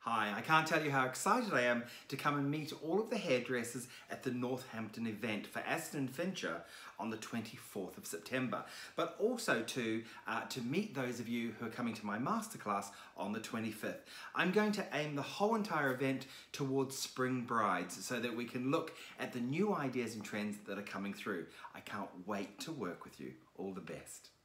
Hi, I can't tell you how excited I am to come and meet all of the hairdressers at the Northampton event for Aston Fincher on the 24th of September, but also to meet those of you who are coming to my masterclass on the 25th. I'm going to aim the whole entire event towards spring brides so that we can look at the new ideas and trends that are coming through. I can't wait to work with you. All the best.